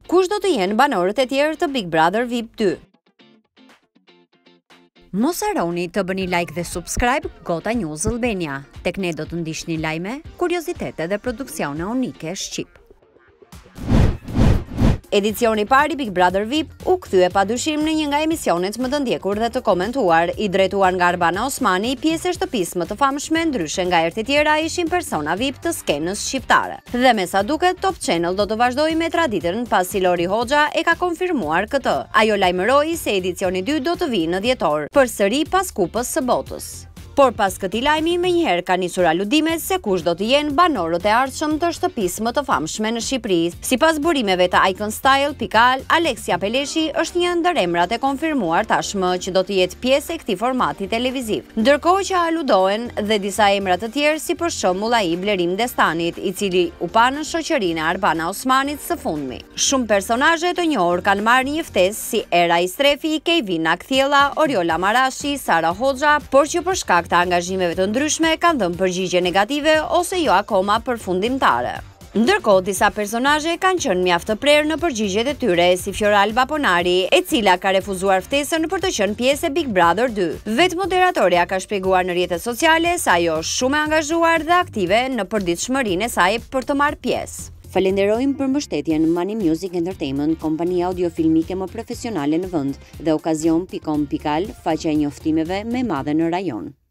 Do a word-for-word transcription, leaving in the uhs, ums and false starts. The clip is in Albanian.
Kush do të jenë banorët e tjerë të Big Brother V I P dy? Mos harroni të bëni like dhe subscribe Gota News Albania. Tek ne do të ndiqni lajme, kuriozitete dhe produksione unike shqip. Edicioni i parë i Big Brother V I P u kthye padyshim në një nga emisionet më të ndjekur dhe të komentuar, i drejtuar nga Arbana Osmani, pjesë e shtëpisë më të famshme, ndryshe nga herët e tjera ishin persona V I P të skenës shqiptare. Dhe me sa duket, Top Channel do të vazhdojë me traditën pasi Lori Hoxha e ka konfirmuar këtë. Ajo lajmëroi se edicioni dy do të vijë në dhjetor, përsëri pas Kupës së Botës. Por pas këtij lajmi, menjëherë ka nisur aludimet se kush do të jenë banorët e ardhshëm të shtëpisë më të famshme në Shqipëri. Sipas burimeve të Icon Style Pikal, Aleksia Peleshi është një ndër emrat e konfirmuar tashmë që do të jetë pjesë e këtij formati televiziv. Ndërkohë që aludohen dhe disa emra të tjerë, si për shembull ai Blerim Destanit, i cili u pa në shoqërinë e Arbana Osmanit së fundmi. Shumë personazhe të njohur kanë marrë një ftesë si Era Istrefi, Kevina Kthjella, Oriola Marashi, Sara Hoxha, por që për shkak të angazhimeve të ndryshme kanë dhënë përgjigje negative ose jo akoma përfundimtare. Ndërkohë, disa personazhe kanë qenë mjaft të prerë në përgjigjet e tyre, si Fioralba Ponari, e cila ka refuzuar ftesën për të qenë pjesë e Big Brother dy. Vetë moderatorja ka shpjeguar në rrjetet sociale se ajo është shumë e angazhuar dhe aktive në përditshmërinë e saj për të marrë pjesë. Falenderojmë për mbështetjen Money Music Entertainment, kompania audiofilmike më profesionale në vend, dhe Okazion pikon pikal, faqja e njoftimeve më e madhe në rajon.